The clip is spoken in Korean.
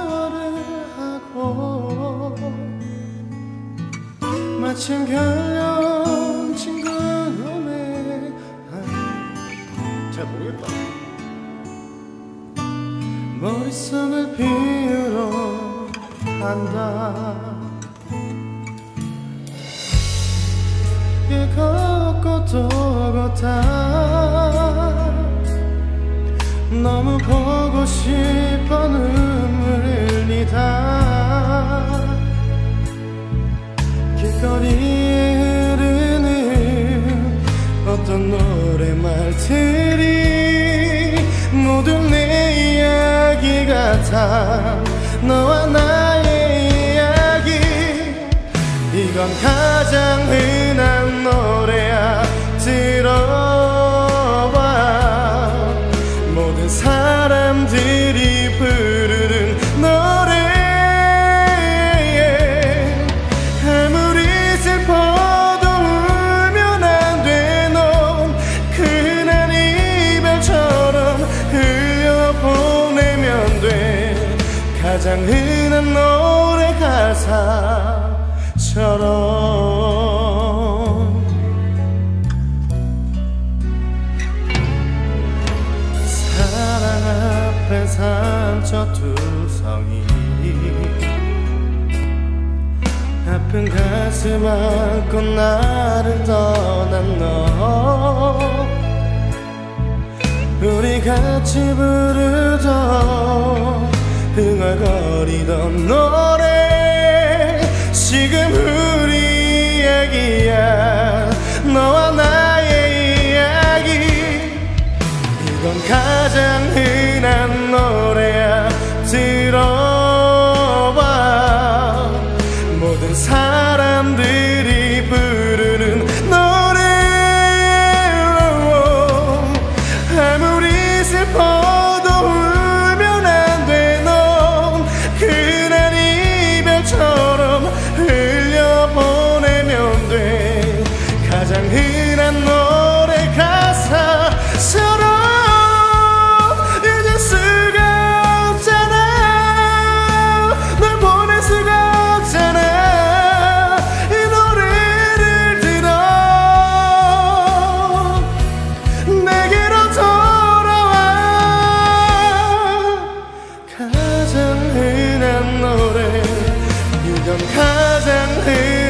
샤워를 하고 마침 결혼 친구놈의 잘 모르겠다. 머릿속을 비우러 간다. 길 걷고 또 걷다 너무 보고 싶어 눈물 흘리다 길거리에 흐르는 어떤 노래말들이 모두 내 이야기 같아. 너와 나의 이야기 이건 가장 흔한 노래야. 들어봐 모든 사람들이 부르는 노래. 아무리 슬퍼도 울면 안 돼. 넌 그날 이별처럼 흘려보내면 돼. 가장 흔한 노래 가사처럼. 사랑 앞에 상처투성이 아픈 가슴 안고 나를 떠난 너. 우리 같이 부르던 흥얼거리던 노래 지금 우리 이야기야. 너와 나의 이야기 이건 가장 흔한 노래야. 들어봐 모든 사람들이 부르는 노래. 아무리 슬퍼도 울면 안 돼. 넌 그날 이별처럼 흘려보내면 돼. 가장 흔한 노래 가사처럼. 잊을 수가 없잖아. 널 보낼 수가 없잖아. 이 노래를 들어 내게로 돌아와. 가장 흔한 노래 이건 가장 흔한